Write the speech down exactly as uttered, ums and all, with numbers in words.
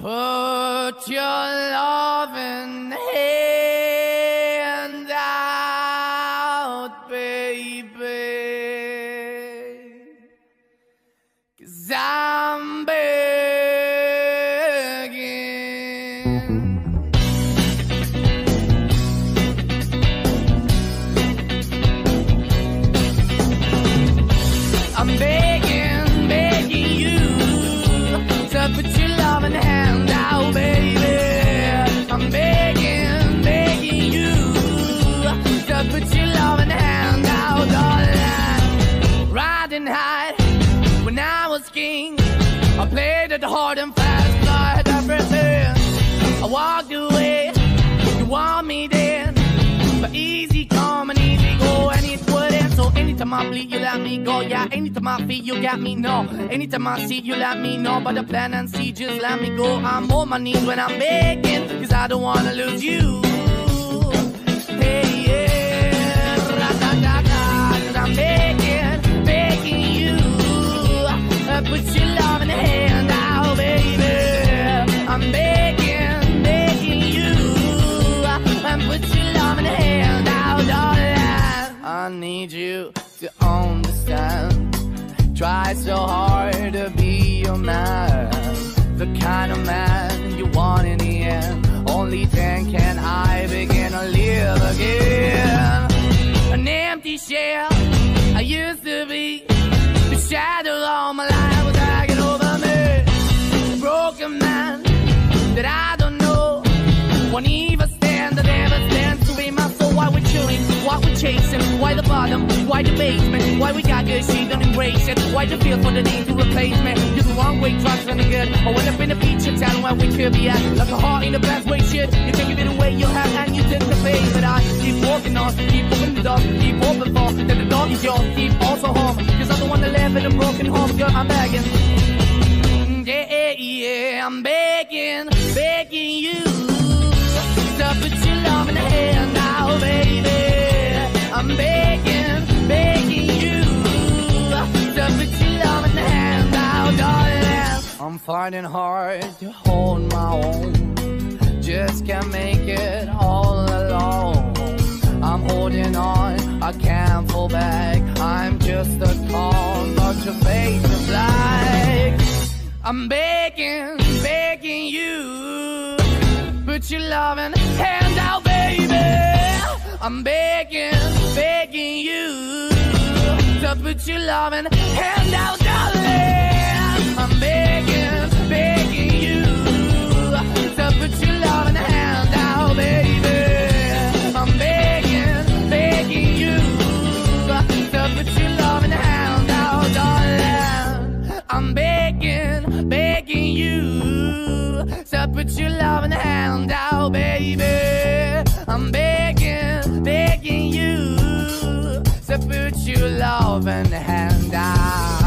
Put your loving hand out, baby, 'cause I'm begging. I'm begging, begging you to put your loving hand out, baby. I'm begging, begging you to put your loving hand out, darling. Riding high when I was king, I played it hard and fast, I had everything. I walked away, you want me then, but easy come and easy go, and it wouldn't. So anytime I bleed, you let me go. Yeah, anytime I feel, you got me, no. Anytime I see, you let me know. But the plan and see, just let me go. I'm on my knees when I'm begging, 'cause I don't wanna lose you. Hey, yeah, ratatata, 'cause I'm begging, begging you. Uh, put your love in the hand out, baby. I'm begging, begging you. Uh, and put your love in the hand out, darling. I need you to understand. Try so hard to be your man, the kind of man you want in the end. Only then can I begin to live again. An empty shell I used to be, the shadow all my life was dragging over me. A broken man that I don't know, won't even stand, that ever stands to be my soul. Why we're chilling, why we're chasing, why the bottom, why the basement, why we got good, she don't embrace it, why the feel for the need to replace me. You're the wrong way, trying to good. I went up in the feature town where we could be at, like a heart in the best way, shit. You can give it away, you have, and you take the face. But I keep walking on, keep opening the door, keep open for, then the door is yours, keep also home, 'cause I'm the one that live in a broken home, girl, I'm begging. Yeah, yeah, I'm begging, begging you to put your love in the hand now, baby. I'm begging, begging you to put your love in the hand now, darling. I'm fighting hard to hold my own, just can't make it all alone. I'm holding on, I can't fall back. I'm just a call, but your face is black. I'm begging, begging you, put your loving hand out, baby. I'm begging, begging you to put your loving hand out, darling. I'm begging, begging you to put your loving hand out, baby. I'm begging, begging you to put your loving hand out, darling. I'm begging, begging you to put your loving hand out, baby. I'm begging, begging you to put your loving hand out.